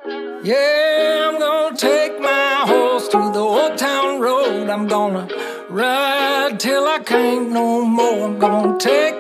Yeah, I'm gonna take my horse to the old town road. I'm gonna ride till I can't no more. I'm gonna take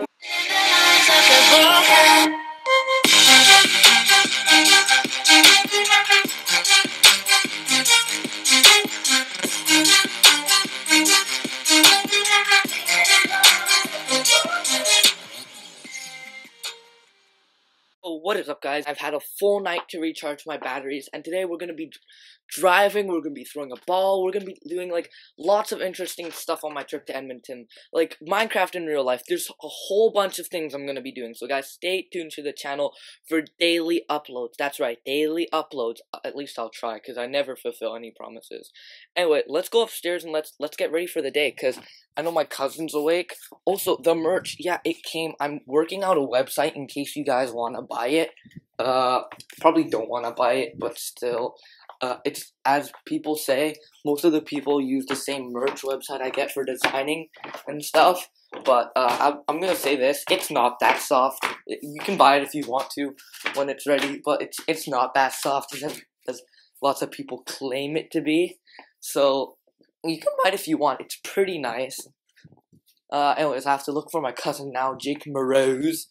Oh, what is up, guys? I've had a full night to recharge my batteries, and today we're gonna be driving, we're gonna be throwing a ball, we're gonna be doing, like, lots of interesting stuff on my trip to Edmonton. Like, Minecraft in real life. There's a whole bunch of things I'm gonna be doing. So, guys, stay tuned to the channel for daily uploads. That's right, daily uploads. At least I'll try, because I never fulfill any promises. Anyway, let's go upstairs and let's get ready for the day, because I know my cousin's awake. Also, the merch, yeah, it came. I'm working out a website in case you guys want to buy it. Probably don't want to buy it, but still. It's, as people say, most of the people use the same merch website I get for designing and stuff. But, I'm gonna say this, it's not that soft. You can buy it if you want to when it's ready, but it's not that soft as lots of people claim it to be. So, you can buy it if you want. It's pretty nice. Anyways, I have to look for my cousin now, Jake Morose.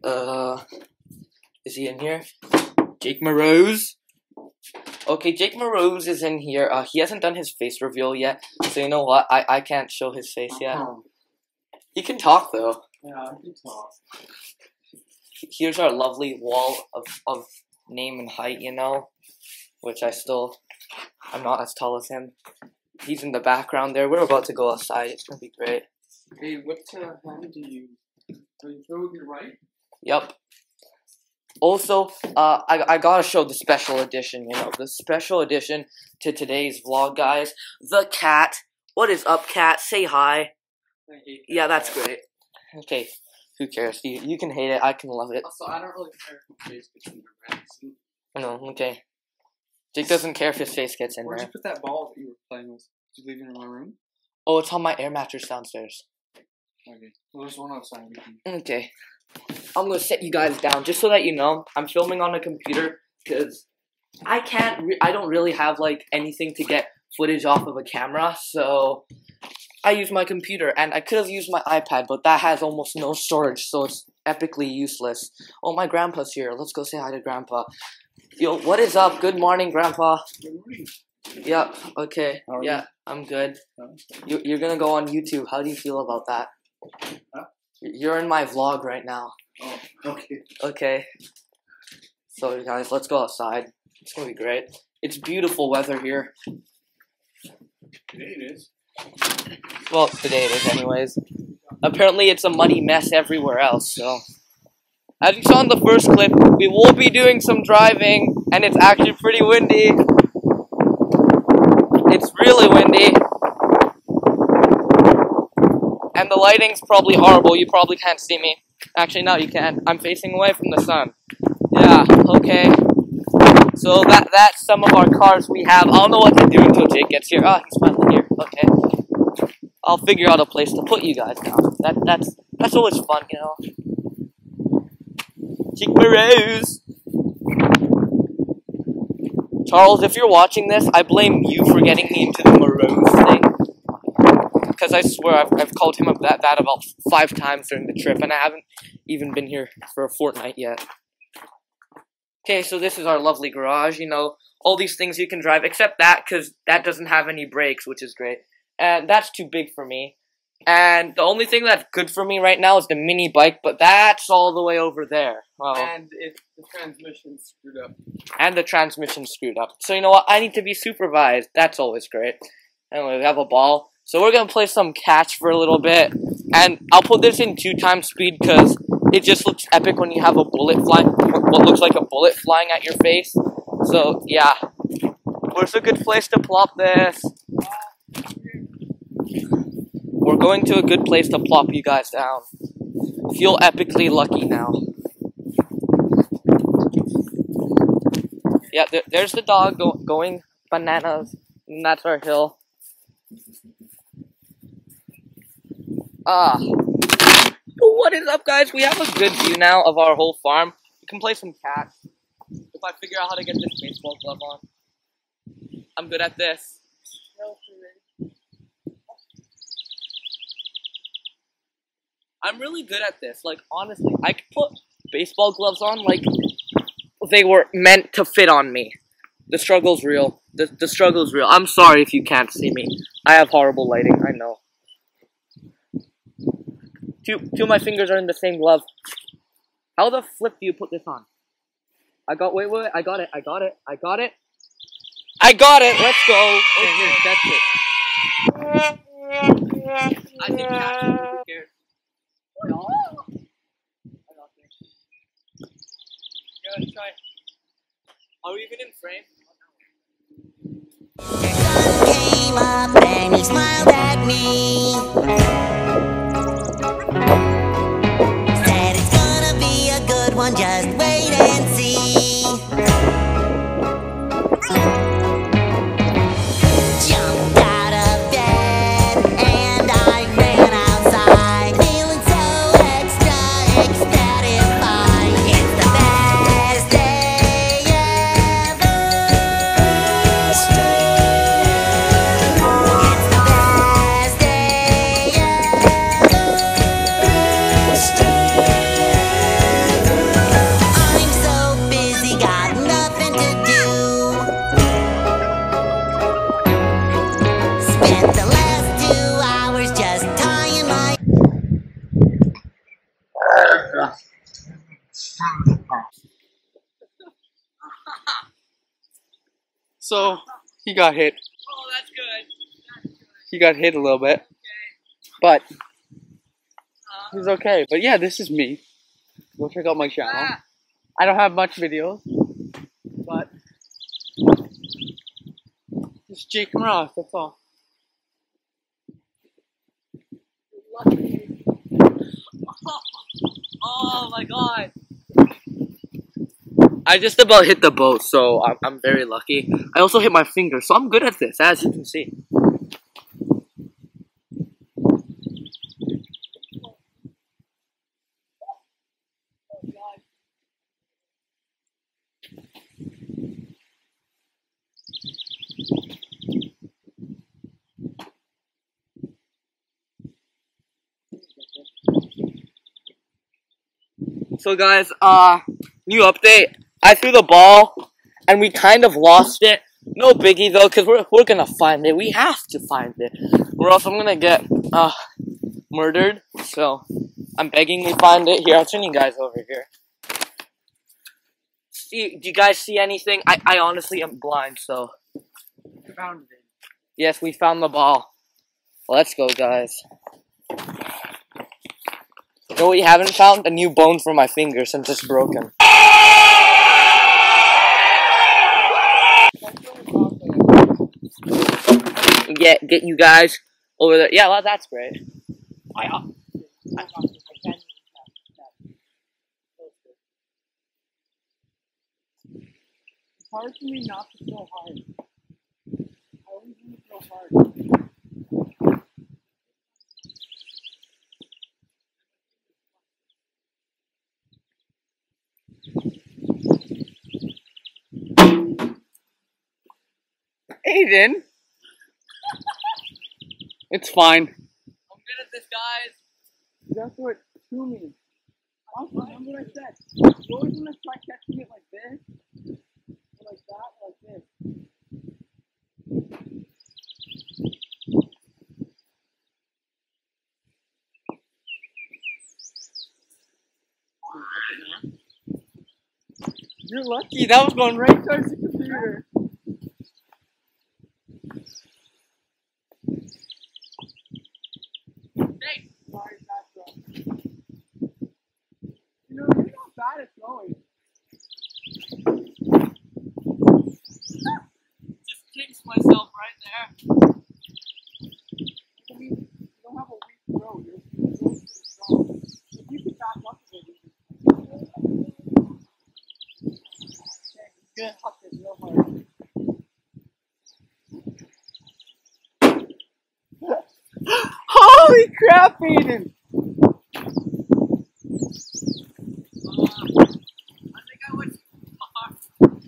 Is he in here? Jake Morose? Okay, Jake Morose is in here. He hasn't done his face reveal yet, so you know what? I can't show his face yet. He can talk, though. Yeah, I can talk. Here's our lovely wall of name and height, you know? Which I'm not as tall as him. He's in the background there. We're about to go outside. It's gonna be great. Hey, what hand do you throw with your right? Yep. Also, I gotta show the special edition, you know, the special edition to today's vlog, guys. The cat. What is up, cat? Say hi. I hate that. Yeah, that's great. Okay, who cares? You can hate it, I can love it. Also, I don't really care if your face gets in your back. No, okay. Jake doesn't care if his face gets in Where'd there. you put that ball that you were playing with? Did you leave it in my room? Oh, it's on my air mattress downstairs. Okay. Well, there's one outside. Okay. I'm gonna set you guys down just so that you know I'm filming on a computer because I don't really have like anything to get footage off of a camera, so I use my computer, and I could have used my iPad, but that has almost no storage, so it's epically useless. Oh, my grandpa's here. Let's go say hi to grandpa. Yo, what is up? Good morning, grandpa. Good morning. Yep, okay. How are yeah, I'm good. You're gonna go on YouTube. How do you feel about that? Huh? You're in my vlog right now. Oh, okay. Okay. So, guys, let's go outside. It's gonna be great. It's beautiful weather here. Today it is. Well, today it is anyways. Apparently it's a muddy mess everywhere else, so. As you saw in the first clip, we will be doing some driving, and it's actually pretty windy. It's really windy. And the lighting's probably horrible, you probably can't see me. Actually, no, you can. I'm facing away from the sun. Yeah, okay. So that's some of our cars we have. I don't know what to do until Jake gets here. Ah, he's finally here. Okay. I'll figure out a place to put you guys now. That's always fun, you know. Jake Morose. Charles, if you're watching this, I blame you for getting me into the Morose thing. Because I swear I've called him up that about 5 times during the trip, and I haven't even been here for a fortnight yet. Okay, so this is our lovely garage, you know, all these things you can drive, except that, because that doesn't have any brakes, which is great. And that's too big for me. And the only thing that's good for me right now is the mini bike, but that's all the way over there. Well, And if the transmission's screwed up. and the transmission's screwed up. So you know what, I need to be supervised. That's always great. Anyway, we have a ball. So we're going to play some catch for a little bit. And I'll put this in 2x speed because it just looks epic when you have a bullet flying, what looks like a bullet flying at your face. So, yeah. Where's a good place to plop this? We're going to a good place to plop you guys down. Feel epically lucky now. Yeah, there's the dog going bananas. And that's our hill. What is up, guys? We have a good view now of our whole farm. We can play some catch. The if I figure out how to get this baseball glove on. I'm good at this. I'm really good at this. Like, honestly, I could put baseball gloves on like they were meant to fit on me. The struggle's real. The struggle's real. I'm sorry if you can't see me. I have horrible lighting, I know. Two of my fingers are in the same glove. How the flip do you put this on? I got it. I got it. Let's go. Okay, here, that's it. I think catch it. Who cares? No. I got this. Go, try. Are we even in frame? Sun came up and he smiled at me. Said it's gonna be a good one, just wait and see. Jumped out of bed and I ran outside, feeling so extra ecstatic. It's the best day ever. It's the best day ever. I'm so busy, got nothing to do. Spent the last 2 hours just tying my So he got hit. Oh, that's good. He got hit a little bit, but he's okay. But yeah, this is me. Go check out my channel. I don't have much videos, but just Jake and Ross. That's all. Oh my god. I just about hit the boat, so I'm very lucky. I also hit my finger, so I'm good at this, as you can see. So guys, new update. I threw the ball, and we kind of lost it. No biggie though, because we're gonna find it. We have to find it, or else I'm gonna get murdered. So I'm begging we find it. Here, I'll turn you guys over here. See, do you guys see anything? I honestly am blind, so. Found it. Yes, we found the ball. Let's go, guys. You know what we haven't found? A new bone for my finger since it's broken. Get you guys over there. Yeah, well, that's great. It's hard for me not to throw hard. I always want to throw hard. Aiden! It's fine. I'm good at this, guys. Just throw it to me. Also, remember what I said. You always want to try catching it like this, or like that, or like this. You're lucky. That was going right towards the computer. Hey. Sorry, bad throw. You know, you're not bad at throwing. Just jinxed myself right there. I mean, you don't have a weak throw. You're really strong. If you could back up a bit, you're gonna huck it real hard. Holy crap, Aiden! I think I went too far.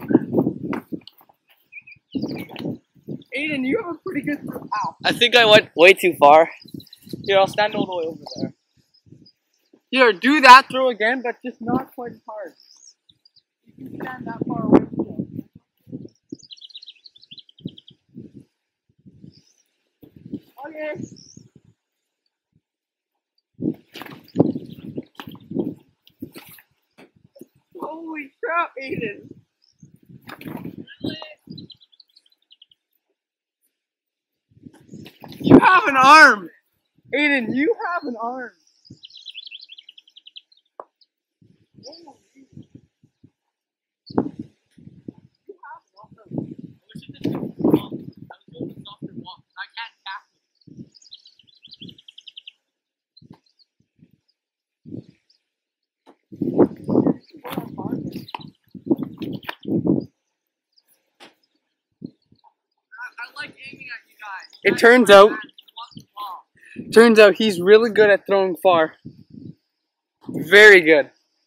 Aiden, you have a pretty good throw. Ow. I think I went way too far. Here, I'll stand all the way over there. Here, do that throw again, but just not quite as hard. You can stand that far away from him. Okay. Holy crap, Aiden. You have an arm! Aiden, you have an arm! It turns out he's really good at throwing far. Very good.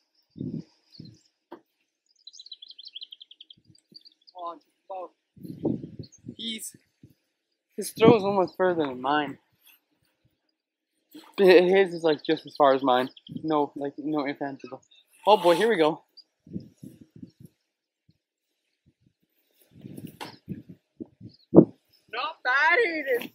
His throw is almost further than mine. His is like just as far as mine. No ifs, ands, or buts. Oh boy, here we go. Not bad, Aiden.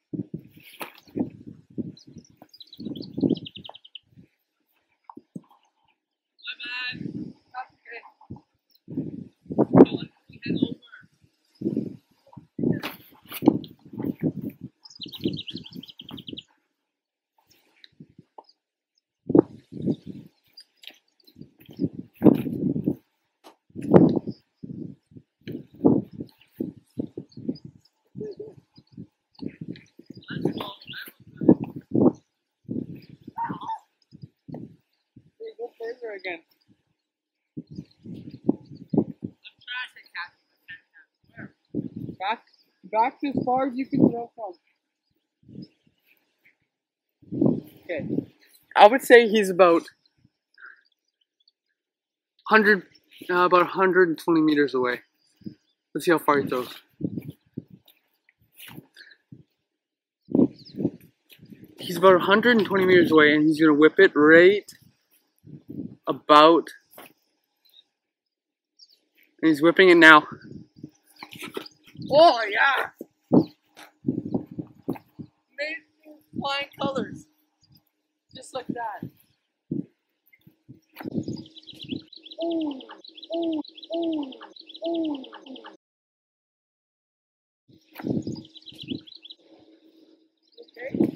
Further again. Back to as far as you can throw from. Okay. I would say he's about 120 meters away. Let's see how far he throws. He's about 120 meters away, and he's gonna whip it right about, and he's whipping it now. Oh yeah! Made flying colors, just like that. Oh, oh, oh, oh. Okay.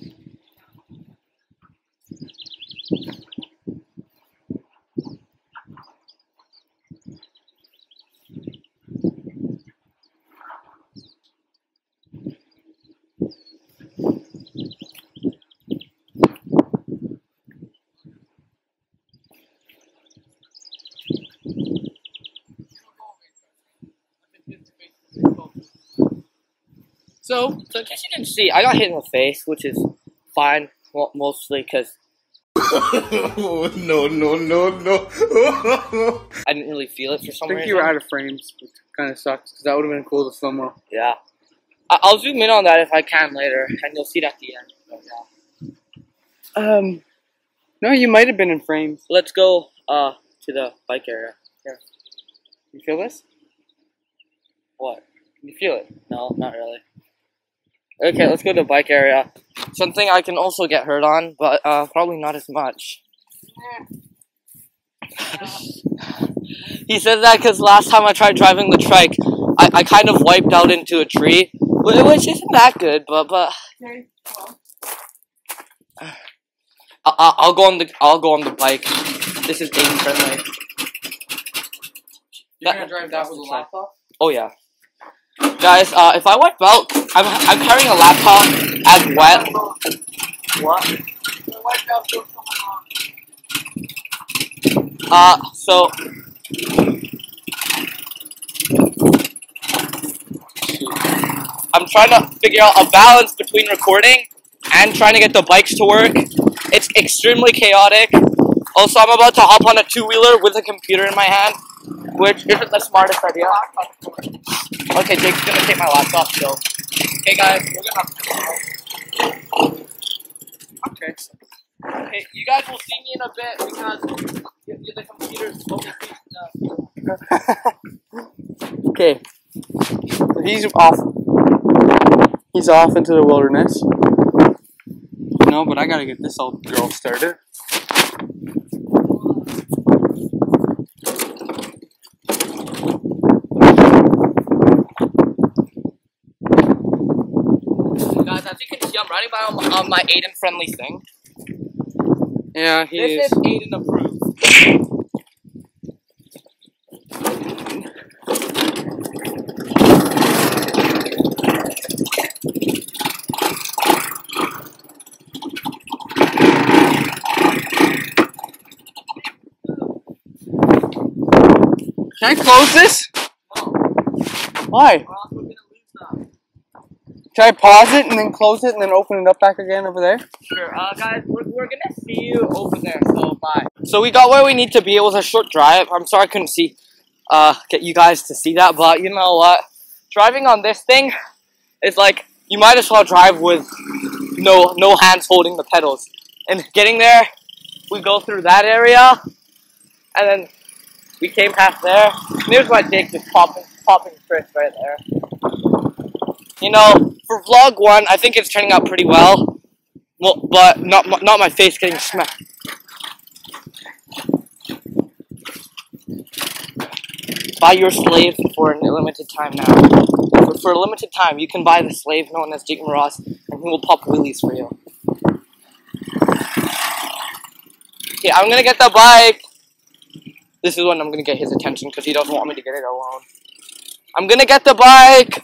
So in case you didn't see, I got hit in the face, which is fine, well, mostly because Oh, no. I didn't really feel it for some I think reason. you were out of frames, which kind of sucks, because that would have been cool to slow mo. Yeah. I'll zoom in on that if I can later, and you'll see it at the end. But, yeah. No, you might have been in frames. Let's go to the bike area. Here. You feel this? What? Can you feel it? No, not really. Okay, let's go to the bike area. Something I can also get hurt on, but probably not as much. He says that because last time I tried driving the trike, I kind of wiped out into a tree, which isn't that good, but Okay. I'll go on the bike. This is aim friendly. You're gonna drive that with a laptop? Oh yeah. Guys, if I wipe out, I'm carrying a laptop as wet. What? So I'm trying to figure out a balance between recording and trying to get the bikes to work. It's extremely chaotic. Also, I'm about to hop on a two-wheeler with a computer in my hand, which isn't the smartest idea. Okay, Jake's gonna take my laptop still. Okay, guys, we're gonna. Okay. Okay, you guys will see me in a bit because the computer's focusing. Okay. He's off. He's off into the wilderness. No, but I gotta get this old girl started. Guys, as you can see, I'm riding by on my Aiden friendly thing. Yeah, This is Aiden approved. Can I close this? No, Why? we're also gonna lose them. Can I pause it and then close it and then open it up back again over there? Sure, guys, we're gonna see you over there, so bye. So we got where we need to be. It was a short drive. I'm sorry I couldn't get you guys to see that, but you know what? Driving on this thing is like, you might as well drive with no hands holding the pedals. And getting there, we go through that area, and then we came past there. And there's my dick just popping Chris right there. You know, for vlog 1, I think it's turning out pretty well. Well, but not my face getting smacked. Buy your slave for a limited time now. For a limited time, you can buy the slave known as Jake Moroz, and he will pop wheelies for you. Okay, I'm gonna get the bike. This is when I'm gonna get his attention because he doesn't want me to get it alone. I'm gonna get the bike.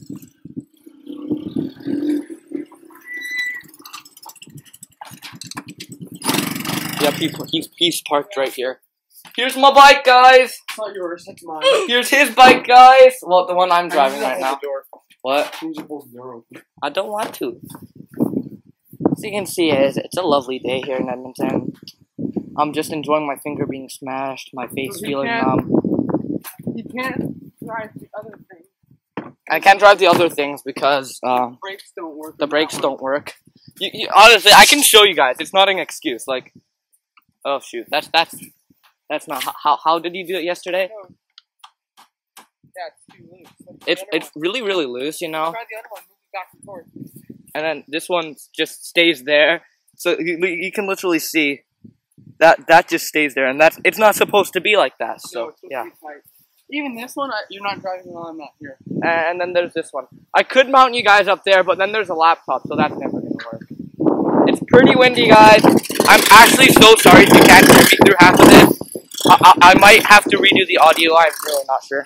Yep, he's parked right here. Here's my bike, guys. It's not yours, it's mine. Here's his bike, guys. Well, the one I'm driving right now. What? I don't want to. As you can see, it's a lovely day here in Edmonton. I'm just enjoying my finger being smashed, my face feeling numb. You can't drive the other thing. I can't drive the other things because Brakes don't work. the brakes don't work. Honestly, I can show you guys. It's not an excuse. Like, oh shoot, that's not how did you do it yesterday? Yeah, it's too loose. It's really loose, you know. Try the other one, move it back and forth. And then this one just stays there, so you can literally see that just stays there, and it's not supposed to be like that. So No, yeah. Even this one, you're not driving while I'm not here. And then there's this one. I could mount you guys up there, but then there's a laptop, so that's never gonna work. It's pretty windy, guys. I'm actually so sorry if you can't hear me through half of this. I might have to redo the audio. I'm really not sure.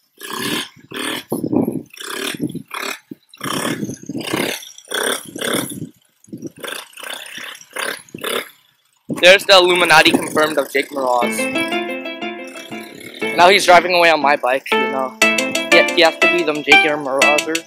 There's the Illuminati confirmed of Jake Moroz. Now he's driving away on my bike, you know. He has to be them Jake Morozers.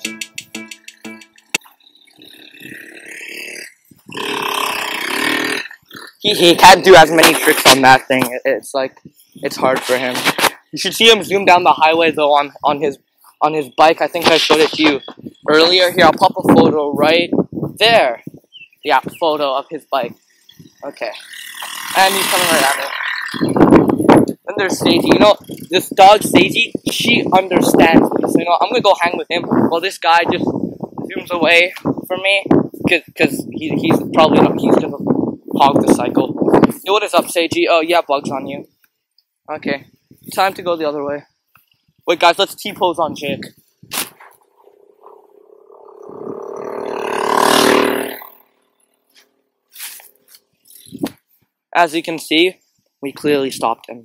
He can't do as many tricks on that thing. It's like, it's hard for him. You should see him zoom down the highway though on his bike. I think I showed it to you earlier. Here, I'll pop a photo right there. Yeah, photo of his bike. Okay. And he's coming right at me. Then there's Stacey. You know, this dog Stacey, she understands me. So, you know, I'm gonna go hang with him while this guy just zooms away from me. Cause he's probably not, he's gonna hog the cycle. Yo, what is up, Seiji? Oh, yeah, bugs on you. Okay. Time to go the other way. Wait, guys, let's T-pose on Jake. As you can see, we clearly stopped him.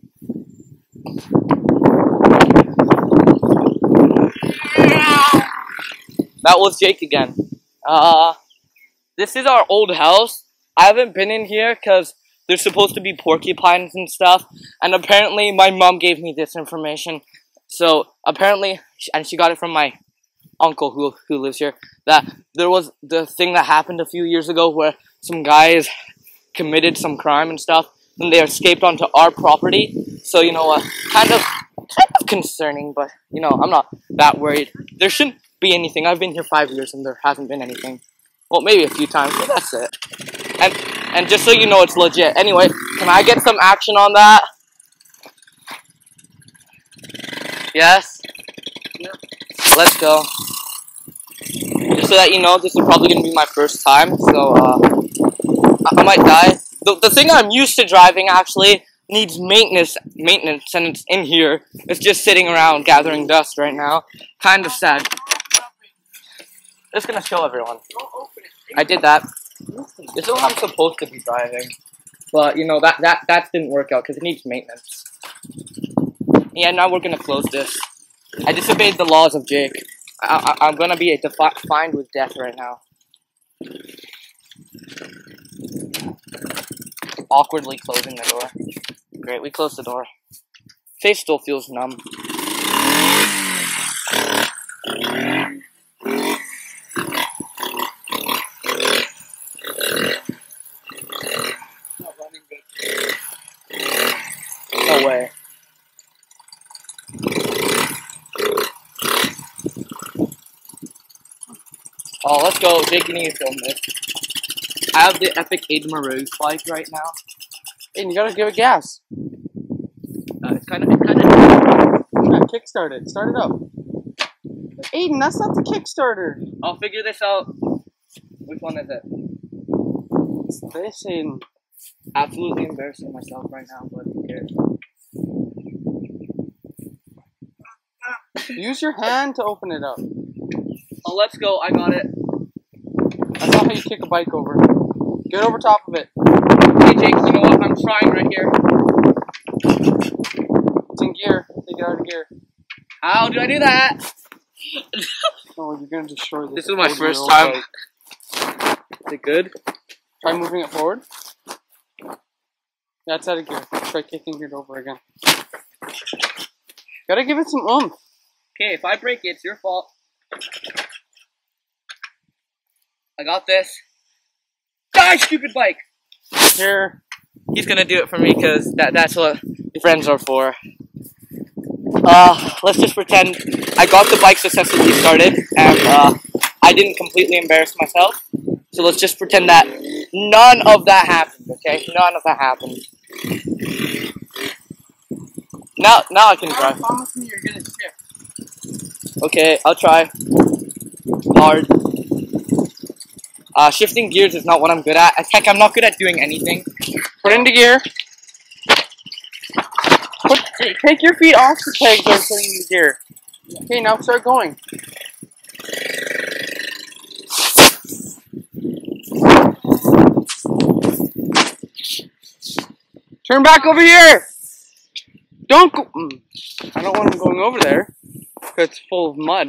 That was Jake again. This is our old house. I haven't been in here because there's supposed to be porcupines and stuff. And apparently my mom gave me this information. So apparently, and she got it from my uncle who lives here, that there was the thing that happened a few years ago where some guys committed some crime and stuff, and they escaped onto our property. So you know what, kind of concerning, but you know, I'm not that worried. There shouldn't be anything. I've been here 5 years and there hasn't been anything. Well, maybe a few times, but that's it. And just so you know, it's legit. Anyway, can I get some action on that? Yes? Yeah. Let's go. Just so that you know, this is probably going to be my first time, so I might die. The thing I'm used to driving actually needs maintenance, and it's in here. It's just sitting around gathering dust right now. Kind of sad. Just gonna show everyone. I did that. This is what I'm supposed to be driving, but you know that didn't work out because it needs maintenance. Yeah, now we're gonna close this. I disobeyed the laws of Jake. I'm gonna be defined with death right now. Awkwardly closing the door. Great, we closed the door. Face still feels numb. No way. Oh, let's go. Jake, you need to film this. I have the epic Edmonton bike right now. And you gotta give it gas. It's kind of. Kickstart it. Start it up. Aiden, that's not the Kickstarter. I'll figure this out. Which one is it? It's this, Aiden. Absolutely embarrassing myself right now, but who cares? Use your hand to open it up. Oh, let's go. I got it. That's not how you kick a bike over. Get over top of it. Hey, Jake, you know what? I'm trying right here. It's in gear. Take it out of gear. How do I do that? Oh, you're gonna destroy this. This is my first time. Is it good? Try moving it forward. Yeah, it's out of gear. Try kicking it over again. Gotta give it some oomph. Okay, if I break it, it's your fault. I got this. Die, stupid bike! Here. He's gonna do it for me because that's what friends are for. Let's just pretend I got the bike successfully started and I didn't completely embarrass myself. So let's just pretend that none of that happened, okay? None of that happened. Now I can drive. Promise me you're gonna shift. Okay, I'll try. Hard. Shifting gears is not what I'm good at. Heck, I'm not good at doing anything. Put into gear. Take your feet off the pegs or put it into gear. Okay, now start going. Turn back over here! Don't go. I don't want him going over there because it's full of mud.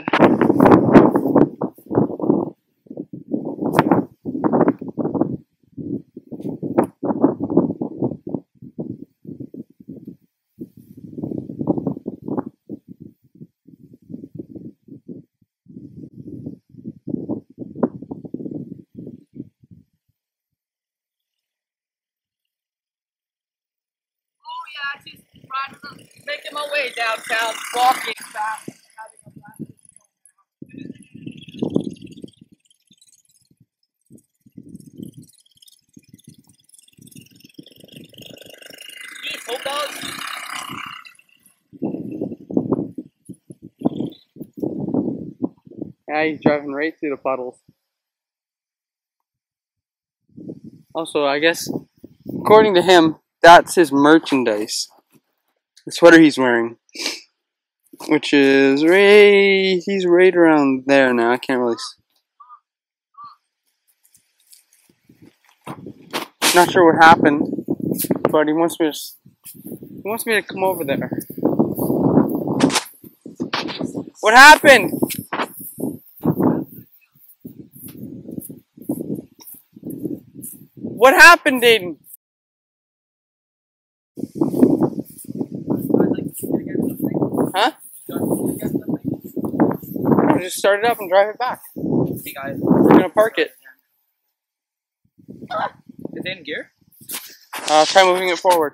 Making my way downtown, walking fast, having a blast. Geez, hold on. Yeah, he's driving right through the puddles. Also, I guess, according to him, that's his merchandise. The sweater he's wearing. Which is he's right around there now. I can't really not sure what happened, but he wants me to come over there. What happened? What happened, Aiden? Huh? No, just start it up and drive it back. Hey guys, We're gonna park it. is it in gear? Try moving it forward.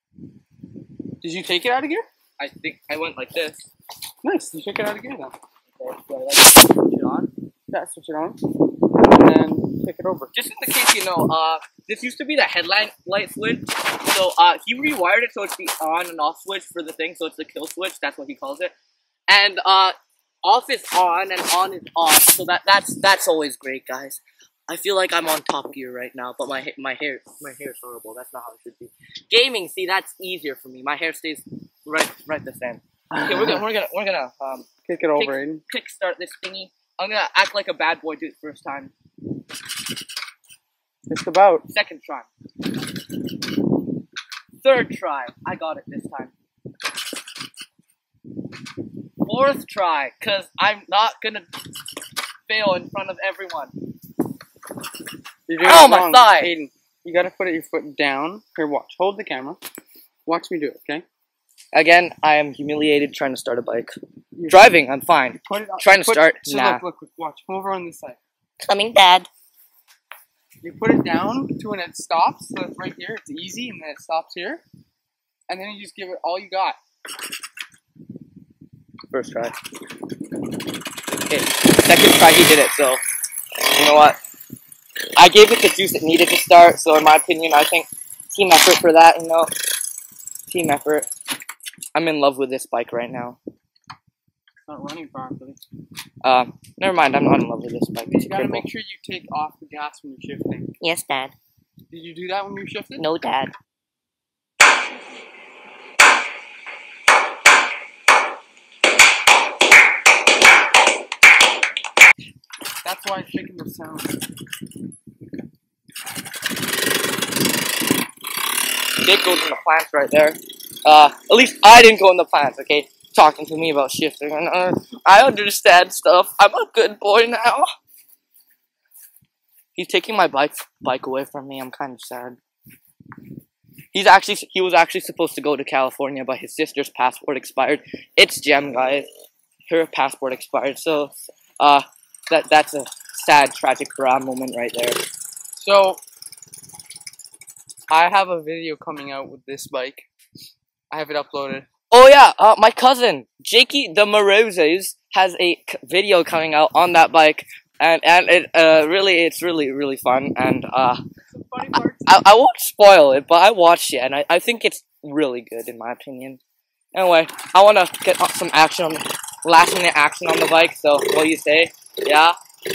Did you take it out of gear? I think I went like this. Nice, you took it out of gear then. Okay, so I like to switch it on. Yeah, switch it on. And then pick it over. Just in the case you know, this used to be the headlight light switch. So he rewired it so it's the on and off switch for the thing, so it's the kill switch. That's what he calls it. And off is on and on is off. So that's always great, guys. I feel like I'm on Top Gear right now, but my hair is horrible. That's not how it should be. Gaming, see, that's easier for me. My hair stays right the same. Okay, we're gonna Kick it over, Aiden. kickstart this thingy. I'm gonna act like a bad boy. Do it first time. Just about. Second try. Third try. I got it this time. Fourth try, cause I'm not gonna fail in front of everyone. You're doing Ow, it my wrong, thigh! Aiden. You gotta put your foot down. Here, watch. Hold the camera. Watch me do it, okay? Again, I am humiliated trying to start a bike. Driving, I'm fine. Put it on, Trying to start, So nah. look, watch. Come over on this side. Coming, Dad. You put it down to when it stops. So it's right here. It's easy, and then it stops here. And then you just give it all you got. First try. Okay, second try he did it, so you know what? I gave it the juice it needed to start, so in my opinion, I think team effort for that, you know? Team effort. I'm in love with this bike right now. It's not running properly. Never mind, I'm not in love with this bike. It's You gotta crippled. make sure you take off the gas when you're shifting. Yes, Dad. Did you do that when you shifted? No, Dad. That's why it's making the sound. Dick goes in the plants right there. At least I didn't go in the plants, okay? Talking to me about shifting. And, I understand stuff. I'm a good boy now. He's taking my bike away from me. I'm kind of sad. He was actually supposed to go to California, but his sister's passport expired. It's Gem, guys. Her passport expired, so that's a sad, tragic moment right there. So, I have a video coming out with this bike. I have it uploaded. Oh yeah, my cousin Jakey the Morozes has a video coming out on that bike, and it's really fun. And Some funny parts. I won't spoil it, but I watched it, and I think it's really good in my opinion. Anyway, I want to get some action, last minute action on the bike. So what do you say? Yeah.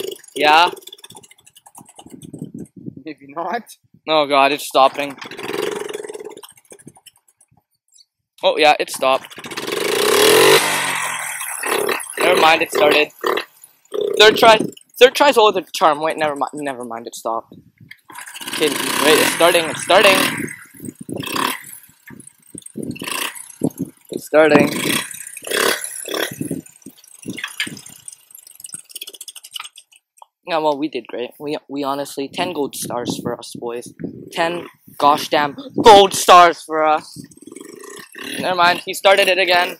Maybe not. Oh god, it's stopping. Oh yeah, it stopped. Never mind, it started. Third try's always a charm. Wait, never mind, it stopped. Okay, wait, it's starting. It's starting. Yeah, well, we did great. We honestly, 10 gold stars for us, boys. 10 gosh damn gold stars for us. Never mind, he started it again.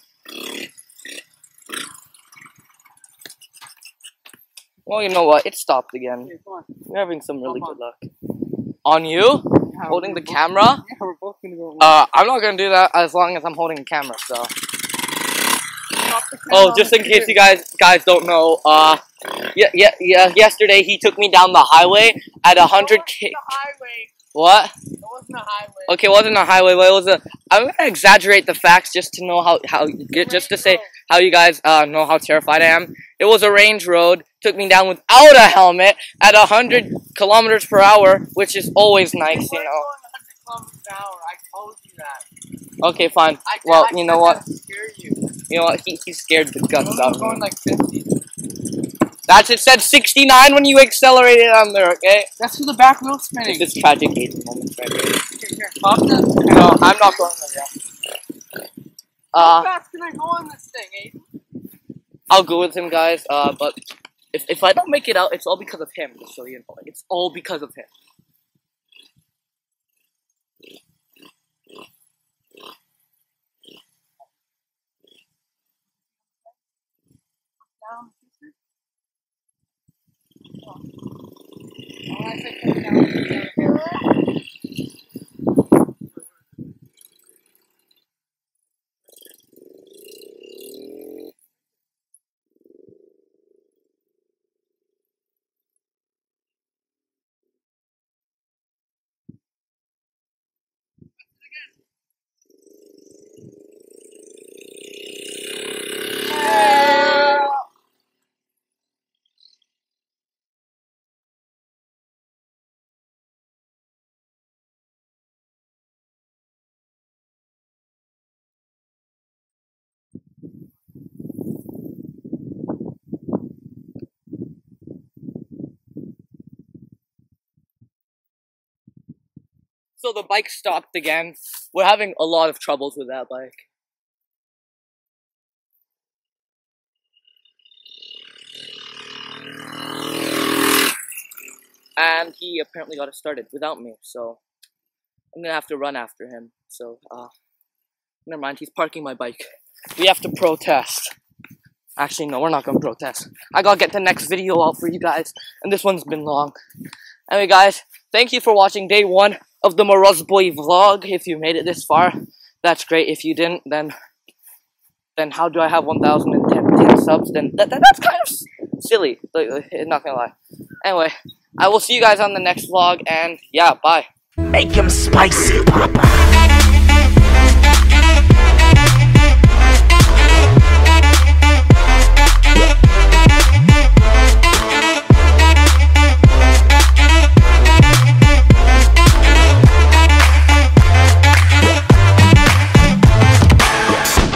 Well, you know what? It stopped again. Okay, come on. We're having some really Come good luck. On you? Yeah, Holding the we're both- camera? Yeah, we're both gonna go. I'm not gonna do that as long as I'm holding the camera, so. Stop the camera Oh, on just the in case you computer. guys don't know, yesterday he took me down the highway at 100k. Highway. What? It wasn't a highway. Okay, it wasn't a highway, but it was a. I'm gonna exaggerate the facts just to know just to say how you guys know how terrified I am. It was a range road. Took me down without a helmet at 100 kilometers per hour, which is always nice, you know. Going 100 kilometers an hour. I told you that. Okay, fine. I Well, said you know what? to scare you. You know what? He scared the guts out of Going me. like 50. That's it. Said 69 when you accelerated on there. Okay. That's for the back wheel spinning. This is tragic moment right here. Here, pop that. No, I'm not going there. How fast can I go on this thing, Aiden? I'll go with him, guys. But if I don't make it out, it's all because of him. Just so you know, it's all because of him. Down, sister. Oh, I said come down. So the bike stopped again. We're having a lot of troubles with that bike. And he apparently got it started without me, so I'm gonna have to run after him. So, never mind, he's parking my bike. We have to protest. Actually, no, we're not gonna protest. I gotta get the next video out for you guys, and this one's been long. Anyway, guys, thank you for watching day 1 of the Morozboy vlog. If you made it this far, that's great. If you didn't, then how do I have 1,010 subs? Then that's kind of silly, not gonna lie. Anyway, I will see you guys on the next vlog, and yeah, bye. Make him spicy, Papa.